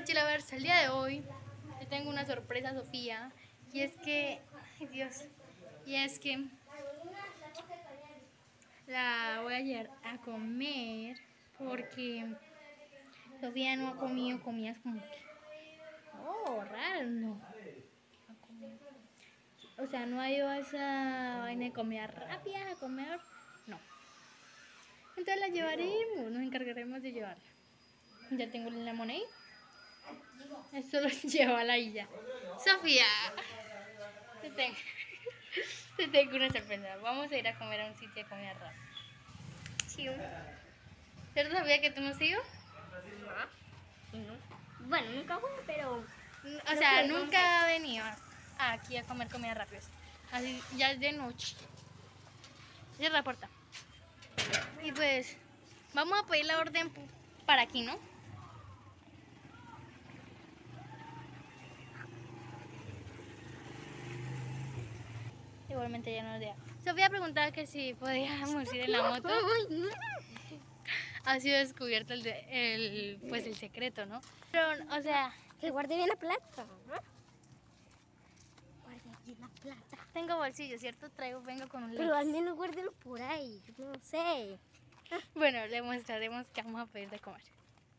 Chilovers, el día de hoy te tengo una sorpresa, Sofía, y es que, ay Dios, y es que la voy a llevar a comer porque Sofía no ha comido comidas como que, raro, no. O sea, no ha ido a esa vaina de comida rápida a comer, no. Entonces la llevaremos, nos encargaremos de llevarla. Ya tengo la moneda. Esto lo lleva la ya. Sofía, te tengo una sorpresa. Vamos a ir a comer a un sitio de comida rápida. Sí. ¿Cierto, Sofía, que tú no has ido? No. Bueno, nunca fui, pero... O sea, nunca he venido aquí a comer comida rápida. Así, ya es de noche. Cierra la puerta. Y pues, vamos a pedir la orden para aquí, ¿no? Igualmente ya no nos deja. Sofía preguntaba que si podíamos ir en la moto. Ha sido descubierto pues el secreto, ¿no? Pero, o sea... Que guarde bien la plata, ¿no? Guarde bien la plata. Tengo bolsillo, ¿cierto? Vengo con un Pero al menos guárdelo por ahí, no sé. Bueno, le mostraremos qué vamos a pedir de comer.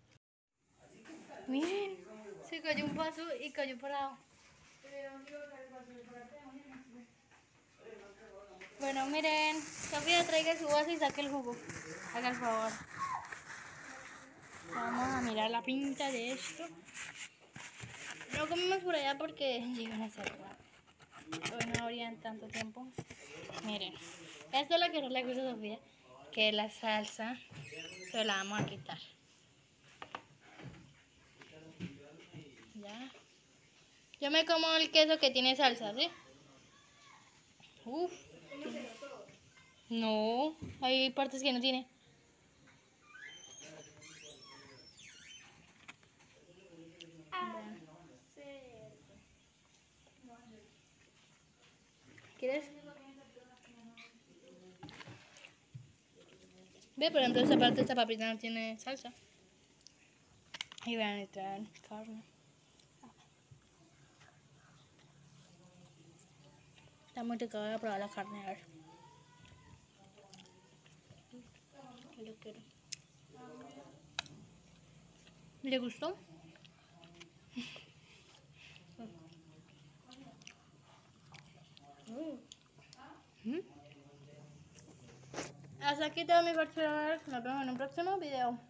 Miren, se cayó un vaso y cayó parado. Bueno, miren, Sofía, traiga su vaso y saque el jugo. Haga el favor. Vamos a mirar la pinta de esto. No comemos por allá porque llegan a cerrar. Hoy no habrían tanto tiempo. Miren, esto es lo que no le gusta a Sofía, que la salsa se la vamos a quitar. Ya. Yo me como el queso que tiene salsa, ¿sí? Uf. No, hay partes que no tiene. ¿Quieres? Ve, por ejemplo, esta parte, esta papita no tiene salsa. Y vean, esta carne. Está muy rico, voy a probar la carne, a ver. Yo quiero. ¿Le gustó? Hasta aquí todo mi partido. Nos vemos en un próximo video.